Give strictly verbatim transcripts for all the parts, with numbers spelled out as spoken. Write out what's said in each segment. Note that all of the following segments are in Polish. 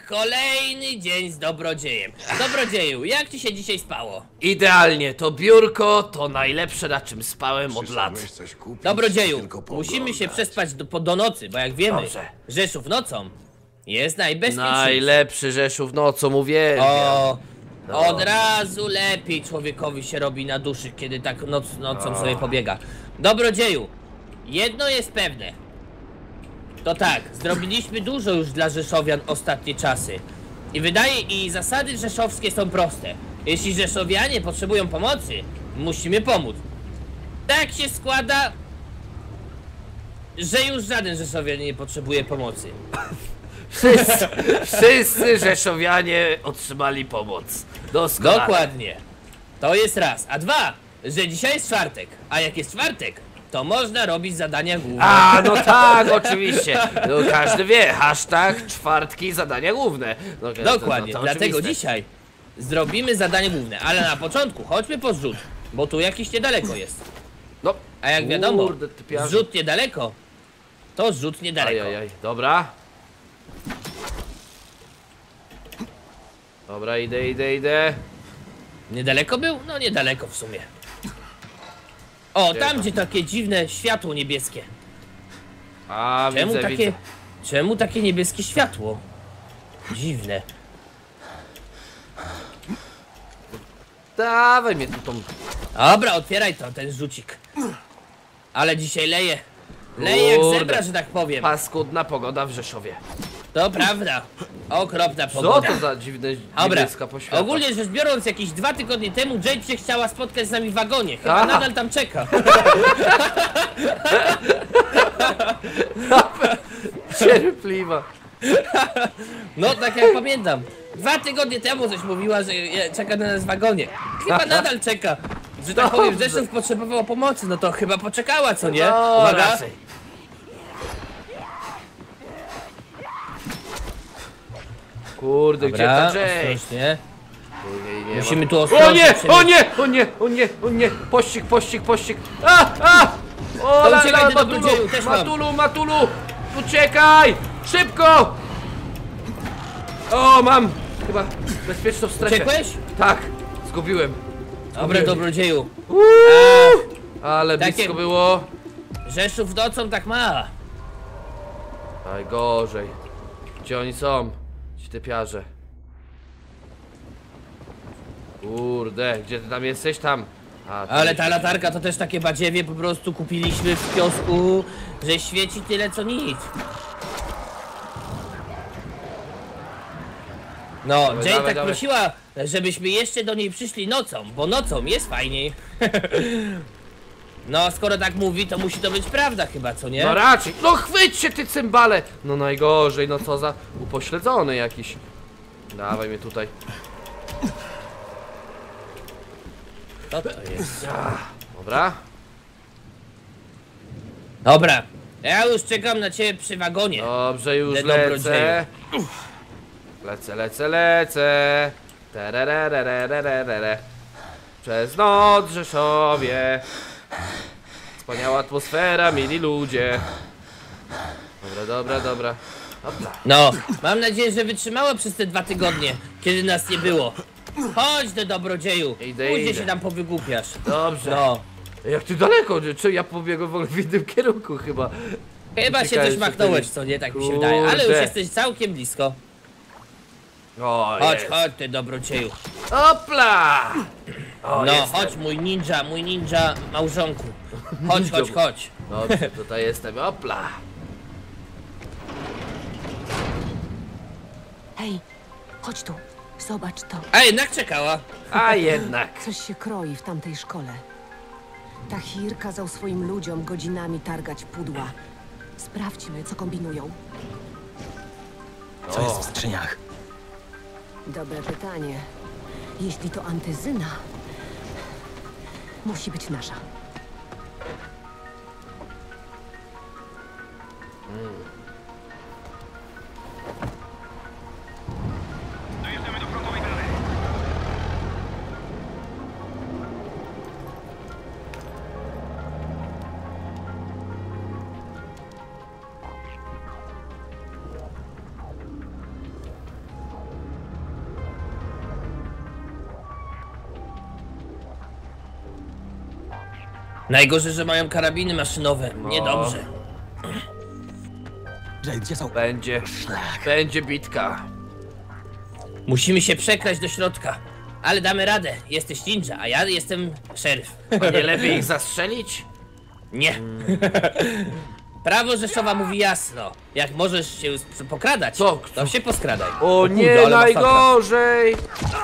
kolejny dzień z dobrodziejem. Dobrodzieju, jak ci się dzisiaj spało? Idealnie, to biurko to najlepsze, na czym spałem od lat. Przyszedłeś coś kupić, Dobrodzieju, tylko musimy się pooglądać. przespać do, po, do nocy, bo jak wiemy, Dobrze. Rzeszów nocą jest najbezpieczniejszy. Najlepszy Rzeszów nocą, uwielbiam. O, No. od razu lepiej człowiekowi się robi na duszy, kiedy tak noc, nocą sobie pobiega. Dobrodzieju, jedno jest pewne. To tak, zrobiliśmy dużo już dla Rzeszowian ostatnie czasy. I wydaje, i zasady rzeszowskie są proste. Jeśli Rzeszowianie potrzebują pomocy, musimy pomóc. Tak się składa, że już żaden Rzeszowian nie potrzebuje pomocy. Wszyscy, wszyscy Rzeszowianie otrzymali pomoc. Doskonale. Dokładnie. To jest raz. A dwa, że dzisiaj jest czwartek. A jak jest czwartek, to można robić zadania główne. A, no tak, oczywiście. No, każdy wie, hashtag czwartki zadania główne. No, to- Dokładnie, to- to dlatego oczywiste. dzisiaj zrobimy zadanie główne. Ale na początku chodźmy po zrzut, bo tu jakiś niedaleko jest. No, A jak wiadomo, kurde, typiarze. zrzut niedaleko, to zrzut niedaleko. Ajajaj, dobra. Dobra, idę, idę, idę. Niedaleko był? No niedaleko w sumie. O, Gdzie tam tam? gdzie takie dziwne światło niebieskie. A, Czemu widzę, takie, widzę. czemu takie niebieskie światło? Dziwne. Dawaj mnie tu tą... Dobra, otwieraj to, ten rzucik. Ale dzisiaj leje. Leje jak Kurde. zebra, że tak powiem. Paskudna pogoda w Rzeszowie. To prawda. Okropna Co pogoda. to za dziwne Dobra, niebieska poświata? ogólnie rzecz biorąc, jakieś dwa tygodnie temu Jade się chciała spotkać z nami w wagonie. Chyba Aha. nadal tam czeka. Cierpliwa. No, tak jak pamiętam. Dwa tygodnie temu coś mówiła, że je- czeka na nas w wagonie. Chyba nadal czeka. Że tak powiem, Dobrze. Rzeszów potrzebował pomocy, no to chyba poczekała, co nie? No, Uwaga. raczej. Kurde, gdzie Dobra, ta Jade? ostrożnie. Nie, nie Musimy ma. tu O ostrożnie nie, przemierzyć. o nie, o nie, o nie, o nie, pościg, pościg, pościg. A, a! O, To la, uciekaj, la, ty Matulu, dobrodzieju, też mam. Matulu, Matulu, uciekaj, szybko. O, mam, chyba bezpieczną strefę. Uciekłeś? Tak, zgubiłem. Dobra, Zgubiłem. dobrodzieju. Uuu, ale Takie- blisko było. Rzeszów nocą tak ma. Najgorzej. Gdzie oni są? Ci typiarze. Kurde, gdzie ty tam jesteś? Tam. A, tam Ale ta jesteś. latarka to też takie badziewie po prostu kupiliśmy w kiosku, że świeci tyle co nic. No, Dawaj, Jade dawaj, tak dawaj. prosiła, żebyśmy jeszcze do niej przyszli nocą, bo nocą jest fajniej. No, skoro tak mówi, to musi to być prawda chyba, co nie? No raczej. No chwyć się ty cymbale. No najgorzej, no co za upośledzony jakiś. Dawaj mnie tutaj. Co to jest? Dobra. Dobra, ja już czekam na ciebie przy wagonie. Dobrze, już Te lecę. dobrodzieje. Lecę, lecę, lecę. Tererererererere. Przez noc w Rzeszowie. Wspaniała atmosfera, mili ludzie. Dobra, dobra, dobra. Dobra. No, mam nadzieję, że wytrzymała przez te dwa tygodnie, kiedy nas nie było. Chodź do dobrodzieju, Idę, później idę. się tam powygłupiasz. Dobrze. No, Jak ty daleko? Czy ja pobiegłem w ogóle w innym kierunku chyba? chyba się Uciekałeś coś machnąłeś, tutaj. co nie, tak mi się wydaje, ale już Kurde. jesteś całkiem blisko. O, Chodź, jest. chodź ty dobrodzieju. Opla! O, No, jestem. chodź mój ninja, mój ninja małżonku. Chodź, chodź, chodź. Dobrze, tutaj jestem. Opla! Hej, chodź tu. Zobacz to. A jednak czekała. A jednak. Coś się kroi w tamtej szkole. Tahir kazał swoim ludziom godzinami targać pudła. Sprawdźmy, co kombinują. Co jest w skrzyniach? Dobre pytanie. Jeśli to antyzyna, musi być nasza. Najgorzej, że mają karabiny maszynowe. Niedobrze. Jade, gdzie są? Będzie, Szlak. będzie bitka. Musimy się przekraść do środka. Ale damy radę. Jesteś ninja, a ja jestem szeryf. A nie lepiej ich zastrzelić? Nie. Prawo Rzeszowa mówi jasno. Jak możesz się sp- pokradać, Co? to się poskradaj. O kurde, nie, ale masakra. najgorzej!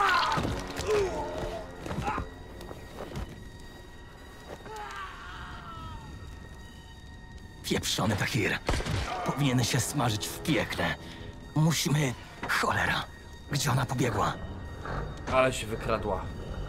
Pieprzony Tahir. Powinien się smażyć w piekle. Musimy... Cholera. Gdzie ona pobiegła? Ale się wykradła.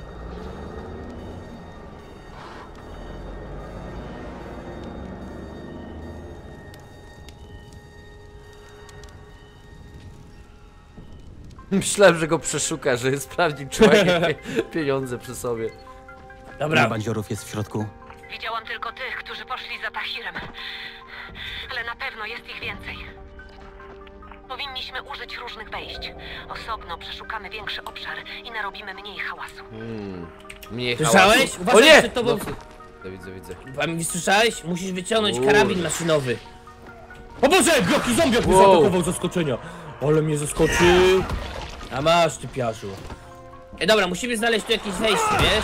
Myślałem, że go przeszuka, że sprawdzi, czy ma jakieś pie pieniądze przy sobie. Dobra. Ile bandziorów jest w środku? Widziałam tylko tych, którzy poszli za Tahirem. Ale na pewno jest ich więcej. Powinniśmy użyć różnych wejść. Osobno przeszukamy większy obszar i narobimy mniej hałasu. Mniej Słyszałeś? hałasu. Uważaj O nie! przed tobą. No, to widzę, widzę. Pan słyszałeś? Musisz wyciągnąć Kurde. karabin maszynowy. O Boże, jaki zombiak mnie Wow. zaatakował z zaskoczenia. Ale mnie zaskoczył. A masz, ty piaszu. E, dobra, musimy znaleźć tu jakieś wejście, wiesz?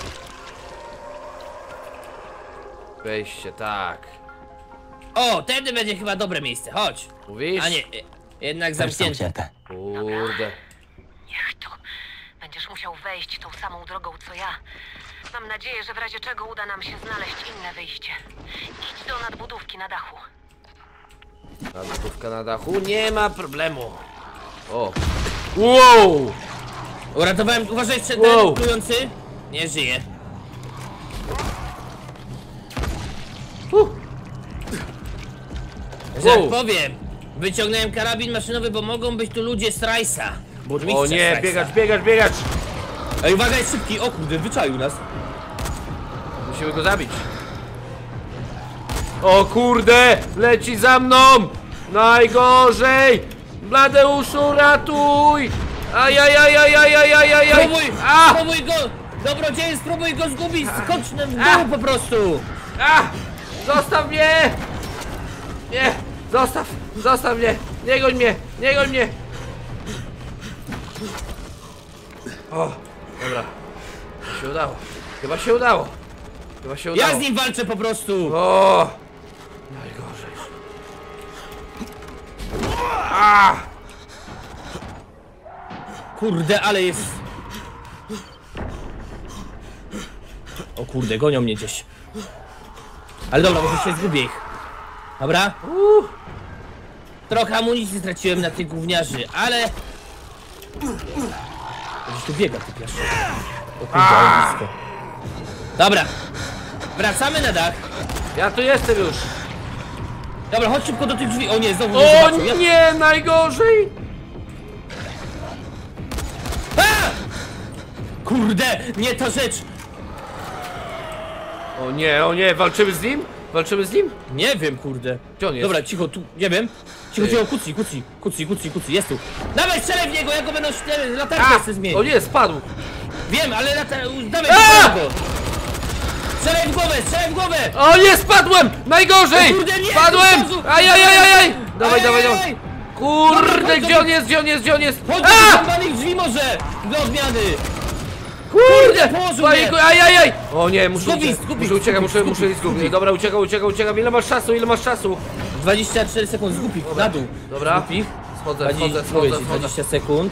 Wejście, tak. O, tędy będzie chyba dobre miejsce, chodź. Mówisz? A nie, e, jednak Też zamknięte. zamknięte. Kurde. Niech to. Będziesz musiał wejść tą samą drogą co ja. Mam nadzieję, że w razie czego uda nam się znaleźć inne wyjście. Idź do nadbudówki na dachu. Nadbudówka na dachu? Nie ma problemu. O. Wow! Uratowałem, uważaj, przed Wow. ten plujący. Nie żyje. Uh. Że Wow. jak powiem, wyciągnąłem karabin maszynowy, bo mogą być tu ludzie z Rajsa. Burmistrza O nie, Strajsa. biegać, biegać, biegać! Ej, uwaga, jest szybki, o kurde, wyczaił nas. Musimy go zabić. O kurde! Leci za mną! Najgorzej! Bladeuszu, ratuj! Ajajajajajajajajaj! Spróbuj, A! spróbuj go, dobrodzieje, spróbuj go zgubić, skocz na w A! dół po prostu. A! Zostaw mnie! Nie! Zostaw! Zostaw mnie! Nie goń mnie! Nie goń mnie! O! Dobra. Chyba się udało. Chyba się udało. Chyba się udało. Ja z nim walczę po prostu. O! Najgorzej. A! Kurde, ale jest... O kurde, gonią mnie gdzieś. Ale dobra, może się zgubię ich. Dobra? Uh. Trochę amunicji straciłem na tych gówniarzy, ale... Gdzieś tu biega, ty piaszu. O kurde, ale blisko. Dobra. Wracamy na dach. Ja tu jestem już. Dobra, chodź szybko do tych drzwi. O nie, znowu mnie O zobaczył. Ja... nie, najgorzej! A! Kurde, nie ta rzecz. O nie, o nie, walczymy z nim? Walczymy z nim? Nie wiem, kurde. Gdzie on jest? Dobra, cicho, tu, nie wiem. Cicho, Ty. cicho, kucji, kucji, kucji, kucji, kucji, jest tu. Dawaj, strzelaj w niego, ja go będę ośle- latarkę chcę zmienić. O nie, spadł! Wiem, ale lata... dawaj, A! go. Strzelaj w głowę, strzelaj w głowę. O nie, spadłem! Najgorzej! O kurde, nie, Spadłem! Jezu! Ajajajajaj! Dawaj, Aj, dawaj, aj, dawaj! aj. Kurde, Dobra, chodź gdzie do- on jest, gdzie on jest, gdzie on jest? Chodź do A! zamkniętych drzwi może, dla odmiany. Kurde! położył Paniku, mnie. ajajaj! O nie, muszę Zgubić, uciekać, zgubić, muszę uciekać, muszę, zgubić, muszę zgubić, zgubić. zgubić. Dobra, uciekam, uciekam, uciekam. Ile masz czasu, ile masz czasu? dwadzieścia cztery sekund, zgub ich, na dół. Dobra. Zgub ich. Schodzę, Dwadzie- schodzę, mówię schodzę, ci, schodzę. dwadzieścia sekund.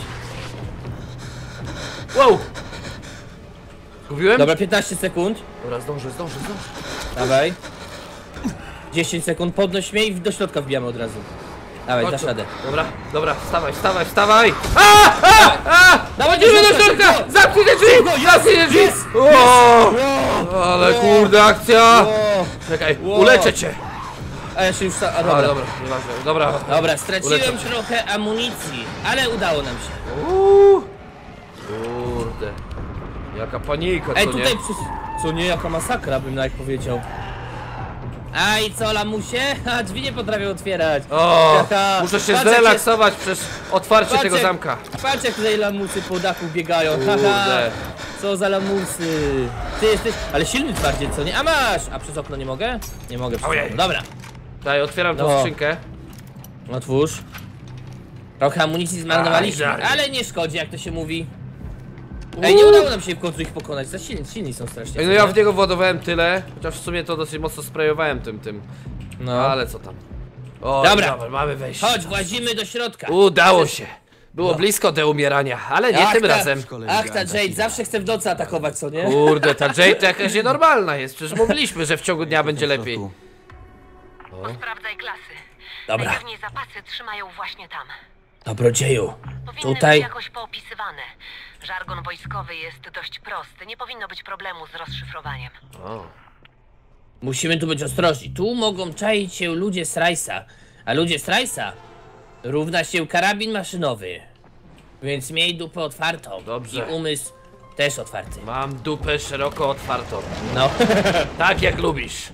Wow! Zgubiłem? Dobra, piętnaście sekund. Dobra, zdążę, zdążę, zdążę. Dawaj. dziesięć sekund, podnoś mnie i do środka wbijamy od razu. Dawaj, Chodź dasz tu. radę. Dobra, dobra, wstawaj, wstawaj, wstawaj! A! A! A! Dawaj, Chodzimy do do środka, środka! szybko! Zamknij te drzwi! Szybko, jest, Zamknij te drzwi! jest, O! Wow. Ale Wow. kurde, akcja! O, Czekaj, Wow. uleczę cię! a ja się już... A, A, dobra. dobra, nieważne, dobra. Dobra, straciłem Ulecę cię. trochę amunicji, ale udało nam się. Uuu. Kurde. Jaka panika, co Ej, nie? tutaj przy... Co nie, jaka masakra, bym nawet powiedział. A i co, lamusie? A drzwi nie potrafię otwierać. O, Haha. muszę się Patrz, jak zrelaksować przez otwarcie Patrz, tego jak- zamka. Patrz jak tutaj lamusy po dachu biegają. Haha. Kurde. Co za lamusy. Ty jesteś, ale silny twardziej, co nie? A masz! A przez okno nie mogę? Nie mogę przez Ojej. okno. Dobra, Daj, otwieram tą No. skrzynkę. otwórz. Trochę amunicji zmarnowaliśmy, Aj, żal. ale nie szkodzi, jak to się mówi. Ej, nie udało nam się w końcu ich pokonać, za silni, silni są strasznie. Ej, no ja w niego władowałem tyle, chociaż w sumie to dosyć mocno sprayowałem tym, tym. No. Ale co tam. O, Dobra. mamy wejście. Chodź, włazimy do środka. Udało się. Było blisko do umierania, ale nie Ach, tym ta- razem. Ach, ta Jade zawsze chce w nocy atakować, co nie? Kurde, ta Jade to jakaś nienormalna jest. Przecież mówiliśmy, że w ciągu dnia będzie lepiej. Sprawdzaj klasy. Dobra. Najpewniej zapasy trzymają właśnie tam. Dobrodzieju, Powinny tutaj... być jakoś poopisywane. Żargon wojskowy jest dość prosty. Nie powinno być problemu z rozszyfrowaniem. O. Musimy tu być ostrożni. Tu mogą czaić się ludzie z Rajsa, a ludzie z Rajsa równa się karabin maszynowy. Więc miej dupę otwartą. Dobrze. I umysł też otwarty. Mam dupę szeroko otwartą. No. Tak jak lubisz.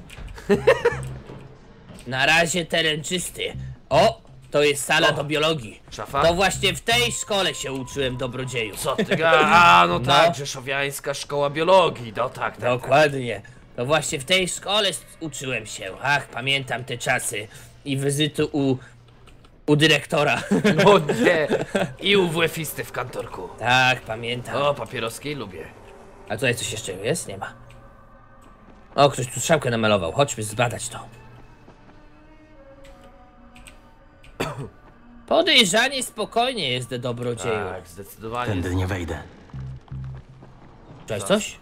Na razie teren czysty. O! To jest sala do biologii. Szafa? To właśnie w tej szkole się uczyłem, dobrodzieju. Co ty ga? A, no No. tak, Rzeszowiańska Szkoła Biologii. No tak, tak. tak. Dokładnie. To właśnie w tej szkole s- uczyłem się. Ach, pamiętam te czasy. I wizyty u... u dyrektora. No nie. I u WF-isty w kantorku. Tak, pamiętam. O, papieroskiej lubię. A tutaj coś jeszcze jest? Nie ma. O, ktoś tu strzałkę namalował. Chodźmy zbadać to. Podejrzanie spokojnie jest, dobrodzieju. Tak, zdecydowanie. Tędy nie wejdę. Cześć, coś?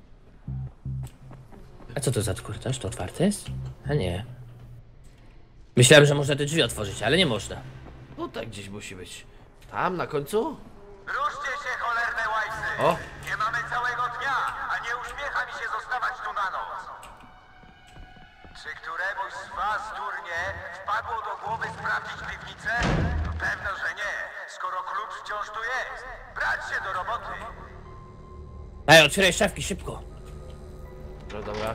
A co to za korytarz? To otwarte jest? A nie. Myślałem, że można te drzwi otworzyć, ale nie można. No tak gdzieś musi być. Tam na końcu? Ruszcie się, cholerne łajsy! O. Nie mamy całego dnia, a nie uśmiecha mi się zostawać tu na noc. Czy któremuś z was, durnie, wpadło do głowy sprawdzić piwnicę? No pewno, że nie, skoro klucz wciąż tu jest. Brać się do roboty! Ej, otwieraj szafki, szybko. No dobra.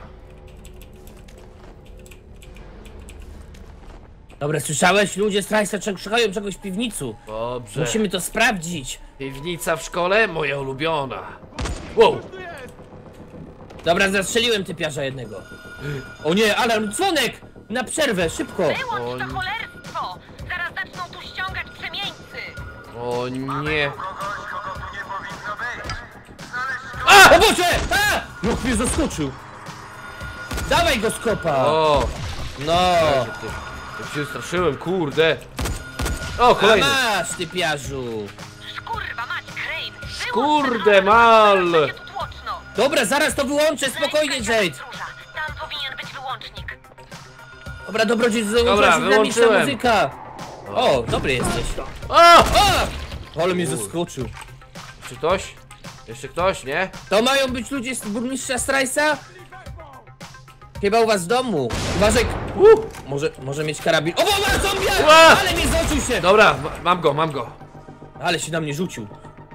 Dobra, słyszałeś? Ludzie z Trajsa szukają czegoś w piwnicu. Dobrze. Musimy to sprawdzić. Piwnica w szkole? Moja ulubiona. Wow. Dobra, zastrzeliłem typiarza jednego. O nie, alarm, dzwonek! Na przerwę, szybko! Wyłącz to cholerstwo! Zaraz zaczną tu ściągać przemieńcy! O nie. Kogoś, kogo tu nie powinno być. Znaleźć go! O Boże! A! No mnie zaskoczył. Dawaj go skopa! O. No! Ty, ty się straszyłem, kurde. O, A kolejny. masz, typiarzu! Szkurwa mać, Crane! Wyłącz Kurde, ten mal. alarm, zaraz będzie tu tłoczno! Dobra, zaraz to wyłączę, spokojnie, Lejka, Jade! stróża. Tam powinien być wyłącznik. Dobra, dobrodziej, Dobra, załączyła się dynamiczna wyłączyłem. muzyka! O, dobry jesteś. O! O! Ale mnie zaskoczył. Czy ktoś? Jeszcze ktoś, nie? To mają być ludzie z burmistrza Strajsa? Chyba u was w domu. Uważaj. Uh, może, może mieć karabin. O, ma zombie! Ła! Ale mnie zrzucił się! Dobra, ma- mam go, mam go. Ale się na mnie rzucił.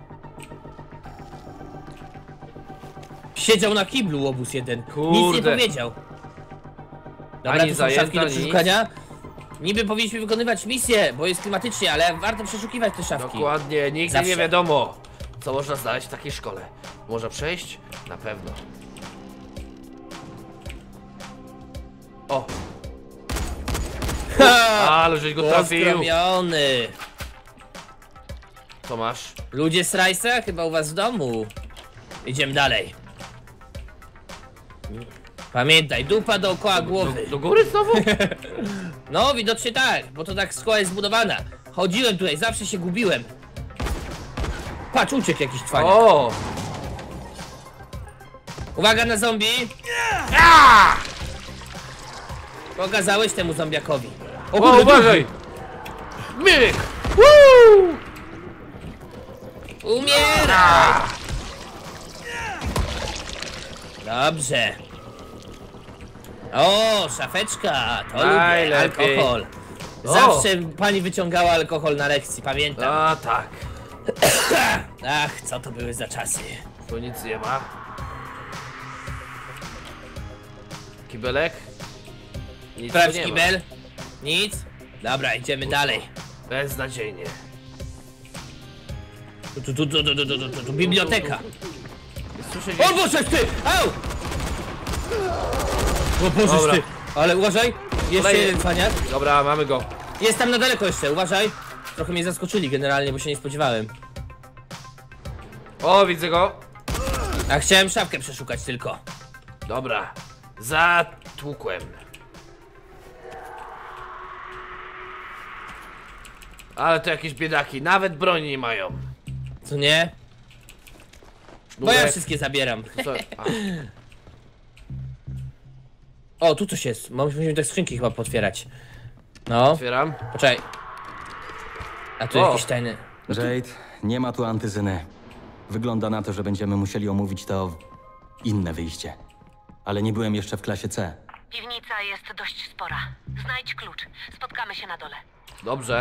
Siedział na kiblu łobuz jeden. Nic nie Kurde. powiedział. Dobra, Ani tu są zajęta, szafki do nic. przeszukania. Niby powinniśmy wykonywać misję, bo jest klimatycznie, ale warto przeszukiwać te szafki. Dokładnie, nigdy Zawsze. nie wiadomo, co można znaleźć w takiej szkole. Można przejść? Na pewno. O! Ale żeś go trafił! Pozdrowiony. Co masz? Ludzie z Rajsa? Chyba u was w domu. Idziemy dalej. Pamiętaj, dupa dookoła głowy. Do, do góry znowu? No, widocznie tak, bo to tak szkoła jest zbudowana. Chodziłem tutaj, zawsze się gubiłem. Patrz, uciekł jakiś cwaniak. O! Uwaga na zombie! Pokazałeś temu zombiakowi. O, kurde, uważaj! Myk! Umieraj! Dobrze. O, szafeczka, to lubię, Najlepiej. alkohol. O. Zawsze pani wyciągała alkohol na lekcji, pamiętam. A tak. Ach, co to były za czasy. Tu nic nie ma. Kibelek? Nic Sprawdź tu nie ma. kibel. Nic. Dobra, idziemy dalej. Beznadziejnie. Tu, tu, tu, tu, tu, tu, tu, tu, tu biblioteka. Słyszę O Boże, ty! Au! O Boże, Dobra. ty! Ale uważaj, jeszcze Kolejny. jeden cwaniak. Dobra, mamy go. Jest tam na daleko jeszcze, uważaj. Trochę mnie zaskoczyli generalnie, bo się nie spodziewałem. O, widzę go. A chciałem szafkę przeszukać tylko. Dobra. Zatłukłem. Ale to jakieś biedaki, nawet broni nie mają. Co nie? Bo ja Sznurek. wszystkie zabieram. Co? A, O, tu coś jest. Musimy te skrzynki chyba potwierać. No, otwieram. poczekaj. A tu O. jakiś tajny... Jade, nie ma tu antyzyny. Wygląda na to, że będziemy musieli omówić to inne wyjście. Ale nie byłem jeszcze w klasie C. Piwnica jest dość spora. Znajdź klucz. Spotkamy się na dole. Dobrze.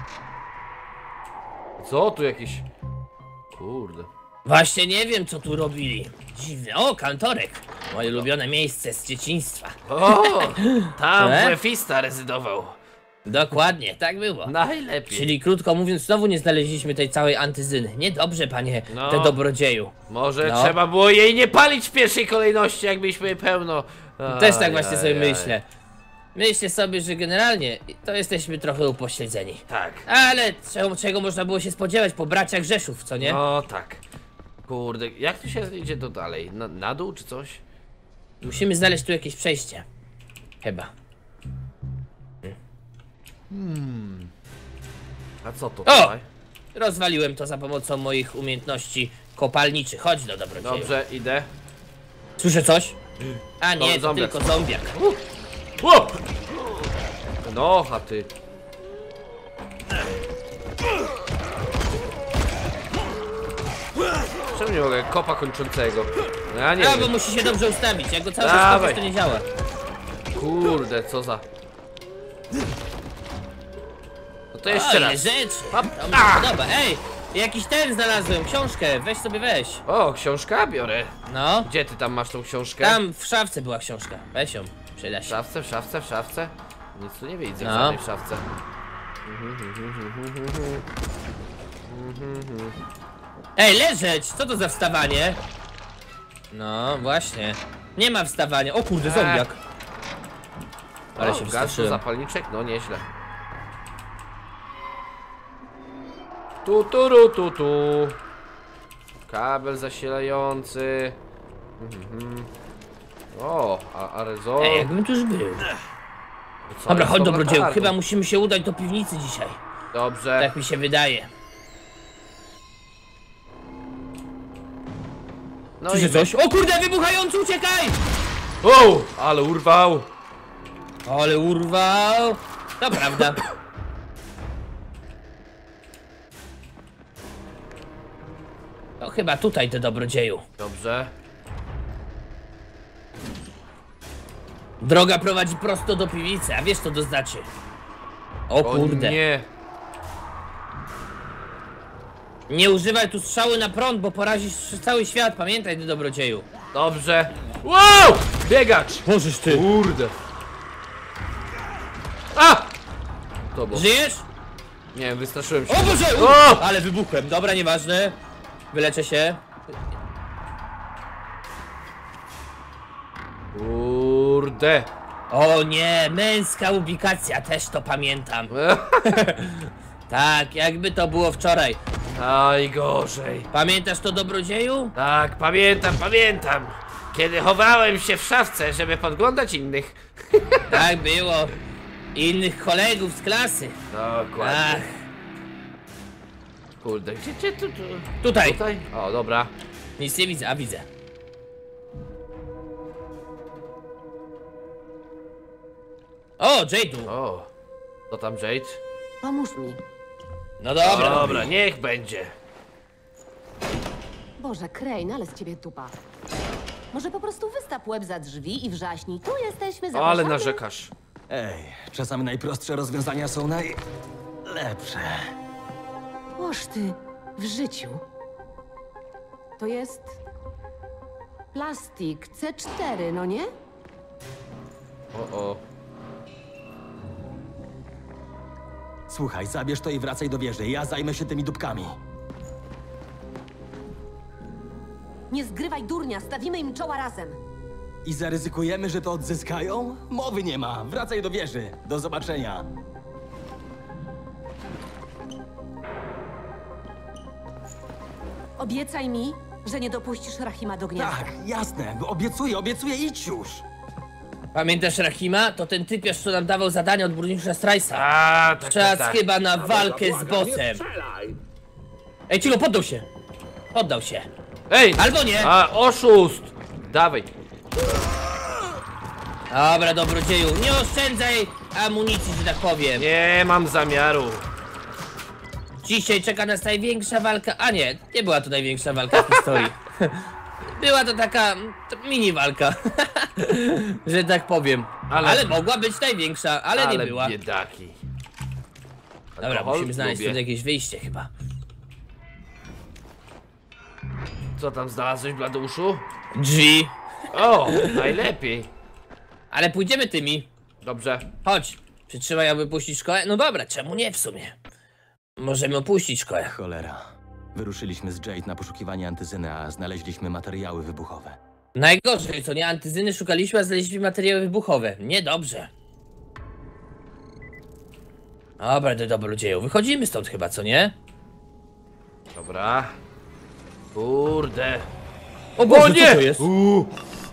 Co tu jakieś... Kurde. Właśnie nie wiem, co tu robili. Dziwne. O, kantorek. Moje ulubione miejsce z dzieciństwa. O, tam E? Mefista rezydował. Dokładnie, tak było. Najlepiej. Czyli krótko mówiąc, znowu nie znaleźliśmy tej całej antyzyny. Niedobrze, panie, No. te dobrodzieju. Może No. trzeba było jej nie palić w pierwszej kolejności, jak mieliśmy jej pełno. Też tak Aj, właśnie aj, sobie aj. myślę. Myślę sobie, że generalnie to jesteśmy trochę upośledzeni. Tak. Ale czego, czego można było się spodziewać po braciach Rzeszów, co nie? No tak. Kurde, jak tu się idzie do dalej? Na, na dół czy coś? Musimy znaleźć tu jakieś przejście. Chyba. A co to? O! Tutaj? Rozwaliłem to za pomocą moich umiejętności kopalniczych. Chodź do dobrodzieju. Dobrze, idę. Słyszę coś? A nie, to zombiak. tylko zombiak. O! No, chaty. Czemu nie mogę kopa kończącego? No ja nie A, bo wiem. musi się dobrze ustawić. Jak go cały czas Dawaj. kopiesz, to nie działa. Kurde, co za... No to O, jeszcze ile raz. rzeczy. Hop. To mi się podoba. Ej, jakiś ten znalazłem, książkę. Weź sobie weź. O, książka biorę. No, Gdzie ty tam masz tą książkę? tam w szafce była książka. Weź ją, przyda W się. szafce, w szafce, w szafce? Nic tu nie widzę w No. żadnej szafce. Ej, leżeć! Co to za wstawanie? No, właśnie. Nie ma wstawania. O kurde, zombiak. Ale o, się gaz, wystraszyłem. zapalniczek? No nieźle. Tu, tu, ru, tu, tu. Kabel zasilający. Mhm. O, a, arezol. Ej, jakbym tu już był. Co Dobra, jest chodź tą dobrodzieju. latarnią? Chyba musimy się udać do piwnicy dzisiaj. Dobrze. Tak mi się wydaje. No Słyszę i coś? O kurde, wybuchający, uciekaj! O, ale urwał. Ale urwał. To prawda. To chyba tutaj, ty dobrodzieju. Dobrze. Droga prowadzi prosto do piwnicy, a wiesz co to znaczy? O O kurde. nie. Nie używaj tu strzały na prąd, bo porazisz cały świat. Pamiętaj, ty dobrodzieju. Dobrze. Wow! Biegacz! Możesz ty. Kurde. A! To było. Żyjesz? Nie wiem, wystraszyłem się. O Boże! U! O! Ale wybuchłem. Dobra, nieważne. Wyleczę się. Kurde. O nie, męska ubikacja, też to pamiętam. Tak, jakby to było wczoraj. Najgorzej. Pamiętasz to, dobrodzieju? Tak, pamiętam, pamiętam. Kiedy chowałem się w szafce, żeby podglądać innych. Tak było. Innych kolegów z klasy. Dokładnie. Ach, Kurde, gdzie, gdzie tu, tu? tutaj. Tutaj? O, dobra. Nic nie widzę, a widzę. O, Jade'u. O. Co tam, Jade? Pomóż mi. No dobra. Dobra, niech będzie. Boże, Crane, ale z ciebie tupa. Może po prostu wystaw łeb za drzwi i wrzaśnij. Tu jesteśmy, O, zapraszamy. ale narzekasz. Ej, czasami najprostsze rozwiązania są najlepsze. Oż ty, w życiu. To jest... plastik C cztery, no nie? O, o. Słuchaj, zabierz to i wracaj do wieży. Ja zajmę się tymi dupkami. Nie zgrywaj durnia, stawimy im czoła razem. I zaryzykujemy, że to odzyskają? Mowy nie ma. Wracaj do wieży. Do zobaczenia. Obiecaj mi, że nie dopuścisz Rahima do gniazda. Tak, jasne. Obiecuję, obiecuję. Idź już. Pamiętasz Rahima? To ten typiarz, co nam dawał zadanie od burmistrza Strajsa. A, tak, Czas tak, tak. chyba na walkę z bossem. Ej, Cilo, poddał się. Poddał się. Ej! Albo nie. A, oszust! Dawaj. Dobra, dobrodzieju, nie oszczędzaj amunicji, że tak powiem. Nie mam zamiaru. Dzisiaj czeka nas największa walka. A nie, nie była to największa walka w historii. Była to taka to mini walka. Że tak powiem. Ale- Ale, mogła być największa, ale, Ale nie była. biedaki. Dobra, Alkohol musimy znaleźć lubię. tutaj jakieś wyjście chyba. Co tam znalazłeś, Bladeuszu? Drzwi. O, najlepiej. Ale pójdziemy tymi. Dobrze. Chodź. Przytrzymaj, aby puścić szkołę. No dobra, czemu nie w sumie? Możemy opuścić szkołę. Cholera. Wyruszyliśmy z Jade na poszukiwanie antyzyny, a znaleźliśmy materiały wybuchowe. Najgorzej, co nie antyzyny szukaliśmy, a znaleźliśmy materiały wybuchowe. Niedobrze. Dobra, do dobrodzieju. Wychodzimy stąd chyba, co nie? Dobra. Kurde. O O Boże, nie! co to jest? Uuu.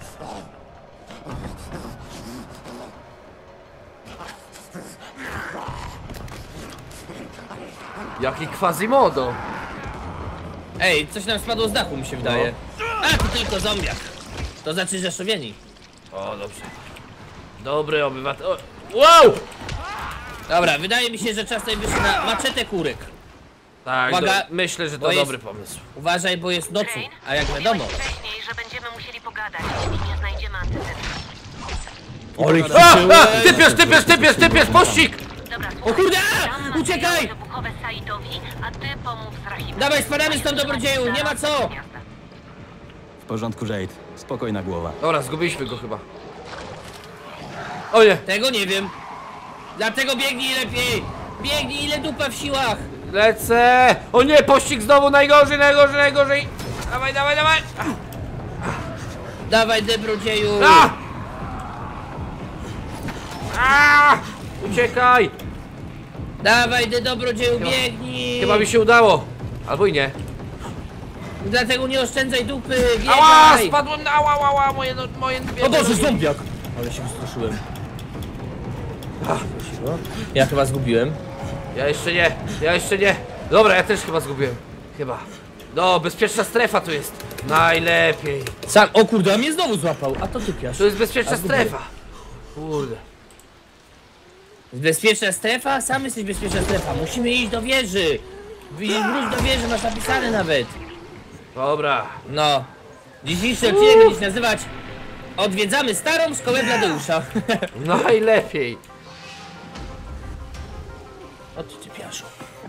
Jaki Quasimodo. Ej, coś nam spadło z dachu, mi się wydaje. A, to tylko zombiak. To znaczy rzeszowieni. O, dobrze. Dobry obywatel. O, wow! Dobra, wydaje mi się, że czas najwyższy na maczetę kurek. Tak, Uwaga, do, myślę, że bo to jest- dobry pomysł. Uważaj, bo jest nocu, Crane, a jak mówiłeś wiadomo... wcześniej, że będziemy musieli pogadać, jeśli nie znajdziemy antyzyny. A, a, typiesz, typiesz, typiesz, typiesz, pościg! Dobra, O słuchaj. kurde! dam A! Uciekaj! materiały wybuchowe Saidowi, a ty pomów z Rahimem. Dawaj, spadamy stąd, dobrodzieju, nie ma co! W porządku, Jade. Spokojna głowa. Dobra, zgubiliśmy go chyba. O nie, Tego nie wiem. Dlatego biegnij lepiej! Biegnij, ile dupa w siłach! lecę! O nie, pościg znowu najgorzej, najgorzej, najgorzej! Dawaj, dawaj, dawaj! Dawaj, dobrodzieju! A! A! Uciekaj! Dawaj, ty dobrodzieju, biegnij! Chyba mi się udało. Albo i nie. Dlatego nie oszczędzaj dupy, Ała! biegaj! Spadłem na ała, ała, ała, moje, no, moje dwie O Boże, nogi. zombiak! Ale się wystraszyłem. Ja chyba zgubiłem. Ja jeszcze nie, ja jeszcze nie. Dobra, ja też chyba zgubiłem. Chyba. No, bezpieczna strefa tu jest. Najlepiej. Sam, o kurde, a mnie znowu złapał, a to typiarz. Tu jest bezpieczna A zgubiłem. strefa. Kurde. Bezpieczna strefa? Sam jesteś bezpieczna strefa. Musimy iść do wieży. Wróć do wieży, masz napisane nawet. Dobra. No. Dzisiejszy odcinek będzie się nazywać Odwiedzamy starą szkołę Bladeusza. Najlepiej. O ty typiarzu.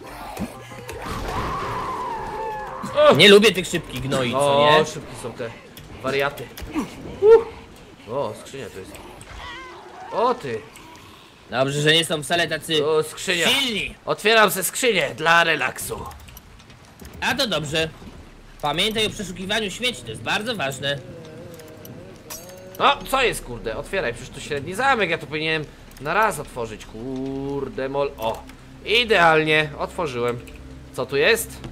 O! Nie lubię tych szybkich gnoi, co O, nie? szybkie są te wariaty. Uh. O, skrzynia to jest. O ty. Dobrze, że nie są wcale tacy O, skrzynia. silni. Otwieram se skrzynię dla relaksu. A to dobrze. Pamiętaj o przeszukiwaniu śmieci, to jest bardzo ważne. No, co jest kurde? Otwieraj, przecież to średni zamek, ja to powinienem na raz otworzyć. Kurde mol. O, idealnie, otworzyłem. Co tu jest?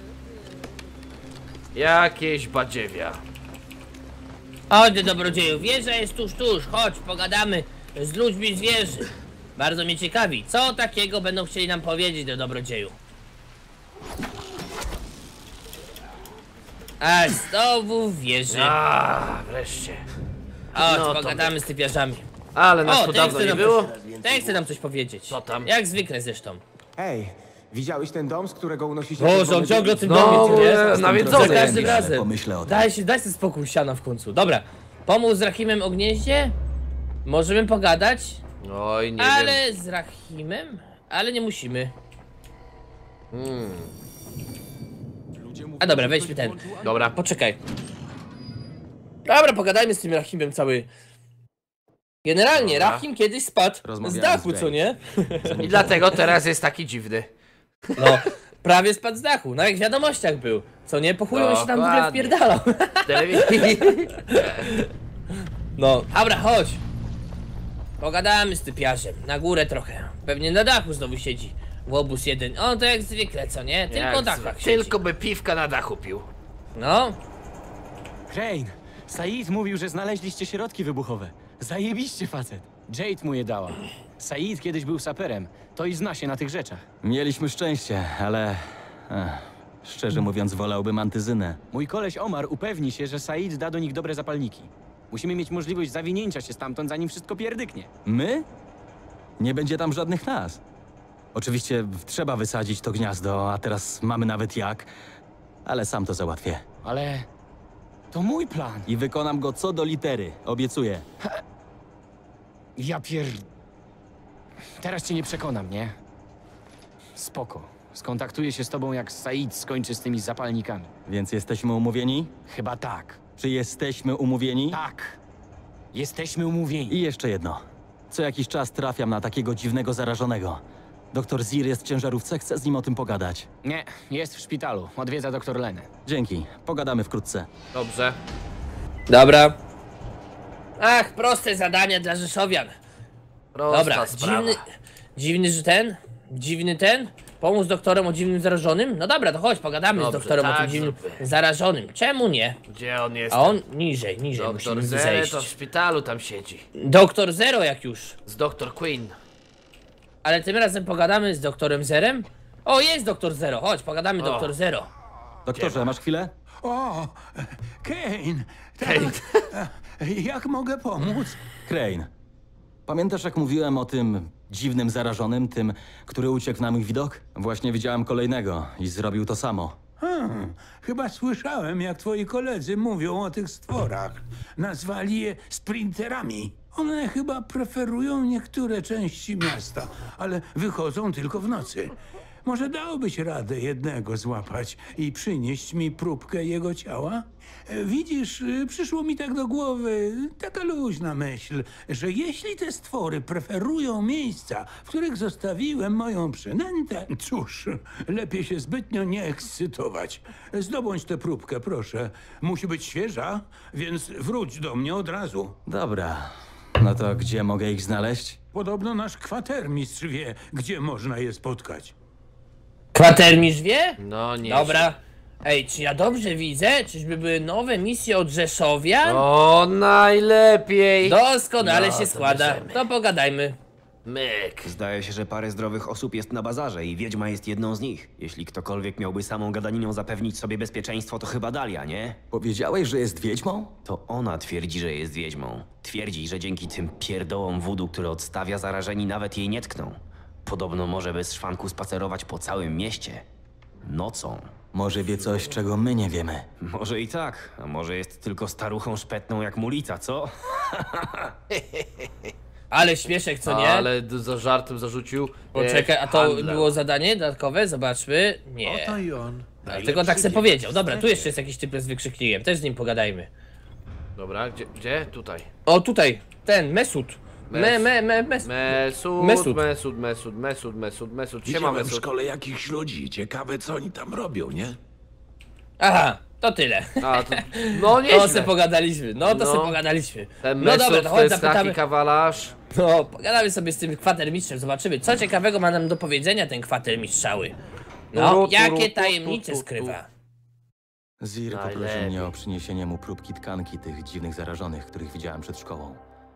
Jakieś badziewia. Chodź, ty dobrodzieju, wieża jest tuż, tuż. Chodź, pogadamy z ludźmi z wieży. Bardzo mnie ciekawi, co takiego będą chcieli nam powiedzieć do dobrodzieju. A znowu w wieży. A, wreszcie. Chodź, no to pogadamy z typiarzami. Ale nas O, tu ten dawno chce nie nam było. coś, ten chce nam coś powiedzieć. Co tam? Jak zwykle zresztą. Ej, widziałeś ten dom, z którego unosi się... Boże, on czerwony ciągle o dym? tym No, domie, ty e, wiesz? nawiedzony Za każdym jest, ale razem. pomyślę o tym. Daj się, daj sobie spokój, siana w końcu. Dobra, pomóc z Rahimem o gnieździe? Możemy pogadać, Oj, nie ale wiem. z Rahimem? Ale nie musimy. Hmm. A dobra, weźmy ten. Dobra. Poczekaj. Dobra, pogadajmy z tym Rahimem cały Generalnie, Dobra. Rahim kiedyś spadł z Rozmawiałem dachu, z co nie? I dlatego teraz jest taki dziwny. No, prawie spadł z dachu, no jak w wiadomościach był. Co nie, po chuju on się tam w ogóle Dokładnie. wpierdalał. Telewizji. No, dobra, chodź. Pogadamy z typiarzem, na górę trochę. Pewnie na dachu znowu siedzi. Łobuz jeden, o to jak zwykle, co nie? Tylko Jak dachach zwykle. siedzi. Tylko by piwka na dachu pił. No, Crane, Said mówił, że znaleźliście środki wybuchowe. Zajebiście facet. Jade mu je dała. Said kiedyś był saperem, to i zna się na tych rzeczach. Mieliśmy szczęście, ale... Ech, szczerze mówiąc, wolałbym antyzynę. Mój koleś Omar upewni się, że Said da do nich dobre zapalniki. Musimy mieć możliwość zawinięcia się stamtąd, zanim wszystko pierdyknie. My? Nie będzie tam żadnych nas. Oczywiście trzeba wysadzić to gniazdo, a teraz mamy nawet jak, ale sam to załatwię. Ale to mój plan. I wykonam go co do litery, obiecuję. Ja pier... Teraz cię nie przekonam, nie? Spoko. Skontaktuję się z tobą, jak Said skończy z tymi zapalnikami. Więc jesteśmy umówieni? Chyba tak. Czy jesteśmy umówieni? Tak. Jesteśmy umówieni. I jeszcze jedno. Co jakiś czas trafiam na takiego dziwnego zarażonego. Doktor Zir jest w ciężarówce, chcę z nim o tym pogadać. Nie, jest w szpitalu. Odwiedza doktor Lenę. Dzięki, pogadamy wkrótce. Dobrze. dobra. Ach, proste zadanie dla Rzeszowian. Prosta Dobra, sprawa. dziwny, dziwny, że ten, dziwny ten, pomóc doktorom o dziwnym zarażonym? No dobra, to chodź, pogadamy Dobrze, z doktorem o tak tym dziwnym zróbmy. zarażonym. Czemu nie? Gdzie on jest? A on niżej, niżej Doktor musimy Zere zejść. to w szpitalu tam siedzi. Doktor Zero jak już. Z doktor Queen. Ale tym razem pogadamy z doktorem Zerem? O, jest doktor Zero, chodź, pogadamy O. doktor Zero. Doktorze, masz chwilę? O, Kane, tak. Jak mogę pomóc? Crane. Pamiętasz, jak mówiłem o tym dziwnym zarażonym, tym, który uciekł na mój widok? Właśnie widziałem kolejnego i zrobił to samo. Hmm, chyba słyszałem, jak twoi koledzy mówią o tych stworach. Nazwali je sprinterami. One chyba preferują niektóre części miasta, ale wychodzą tylko w nocy. Może dałbyś radę jednego złapać i przynieść mi próbkę jego ciała? E, Widzisz, y, przyszło mi tak do głowy taka luźna myśl, że jeśli te stwory preferują miejsca, w których zostawiłem moją przynętę, cóż, lepiej się zbytnio nie ekscytować. Zdobądź tę próbkę, proszę. Musi być świeża, więc wróć do mnie od razu. Dobra. No to gdzie mogę ich znaleźć? Podobno nasz kwatermistrz wie, gdzie można je spotkać. Kwatermistrz wie? No nie. Dobra. Ej, czy ja dobrze widzę? Czyżby były nowe misje od Rzeszowia? O, najlepiej. Doskonale No, się to składa. bierzemy. To pogadajmy. Myk. Zdaje się, że parę zdrowych osób jest na bazarze i wiedźma jest jedną z nich. Jeśli ktokolwiek miałby samą gadaniną zapewnić sobie bezpieczeństwo, to chyba Dalia, nie? Powiedziałeś, że jest wiedźmą? To ona twierdzi, że jest wiedźmą. Twierdzi, że dzięki tym pierdołom wudu, które odstawia, zarażeni nawet jej nie tkną. Podobno może bez szwanku spacerować po całym mieście. Nocą. Może wie coś, czego my nie wiemy. Może i tak, a może jest tylko staruchą szpetną jak mulica, co? Ale śmieszek, co nie? Ale d- za żartem zarzucił. Poczekaj, e, a to handler. było zadanie dodatkowe? Zobaczmy. Nie. Oto i on. A, tylko tak se powiedział. Dobra, tu jeszcze jest jakiś typ z wykrzyknikiem. Też z nim pogadajmy. Dobra, gdzie? Gdzie? Tutaj. O, tutaj. Ten, Mesut. Me, me, me, mes... Mesud, Mesut. Mesud, Mesud, Mesud, Mesud, Mesud. Siema, Widziałem w Mesud. szkole jakichś ludzi. Ciekawe, co oni tam robią, nie? Aha, to tyle. A, to, no To nieźle. se pogadaliśmy. No to No. se pogadaliśmy. Ten No Mesut dobra, to to chodź jest taki zapytamy. kawalarz. No, pogadamy sobie z tym kwatermistrzem, zobaczymy, co ciekawego ma nam do powiedzenia ten kwatermistrzały. No, Turu, turu, jakie tu, tajemnice tu, tu, tu. skrywa. Zir poprosił Najlepiej. mnie o przyniesienie mu próbki tkanki tych dziwnych zarażonych, których widziałem przed szkołą.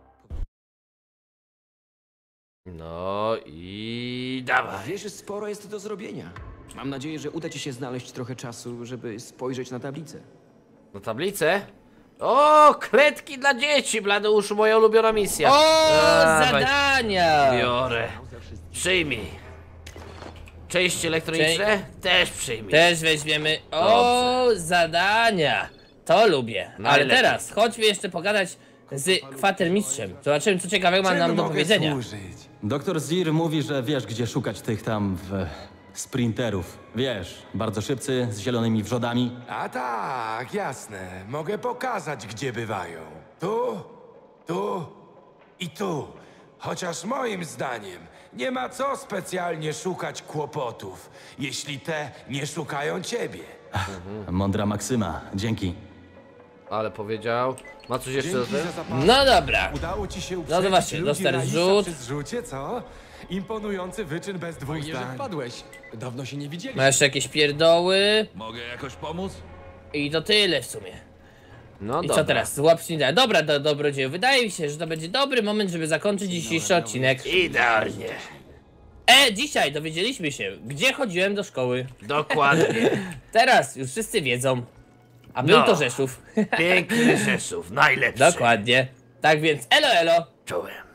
No i dawaj. Wiesz, sporo jest do zrobienia. Mam nadzieję, że uda ci się znaleźć trochę czasu, żeby spojrzeć na tablicę. Na tablicę? O, kredki dla dzieci, Bladeuszu, moja ulubiona misja. O, Dawaj, zadania! biorę. Przyjmij. Części elektroniczne? Też przyjmij. Też weźmiemy. O, zadania! To lubię. Ale Najlepiej. teraz, chodźmy jeszcze pogadać z kwatermistrzem. Zobaczymy, co ciekawego ma nam do powiedzenia. Doktor Zir mówi, że wiesz, gdzie szukać tych tam w... sprinterów. Wiesz, bardzo szybcy, z zielonymi wrzodami. A tak, jasne. Mogę pokazać, gdzie bywają. Tu, tu I tu, chociaż moim zdaniem, nie ma co specjalnie szukać kłopotów, jeśli te nie szukają ciebie. Mądra maksyma, dzięki. Ale powiedział. Ma coś jeszcze do tego? No dobra. Udało ci się No uprzedzić to właśnie, ludzi dostali na rzut. przy zrzucie, co? Imponujący wyczyn bez dwóch Fajnie, że zdań. wpadłeś. Dawno się nie widzieliśmy. Ma jeszcze jakieś pierdoły. Mogę jakoś pomóc? I to tyle w sumie. No I dobra. co teraz? Złap Sprintera. Dobra, do, dobrodzieju. Wydaje mi się, że to będzie dobry moment, żeby zakończyć dzisiejszy odcinek. Idealnie. E, dzisiaj dowiedzieliśmy się, gdzie chodziłem do szkoły. Dokładnie. Teraz już wszyscy wiedzą. A był No. to Rzeszów. Piękny Rzeszów, najlepszy. Dokładnie. Tak więc, elo elo. Czołem.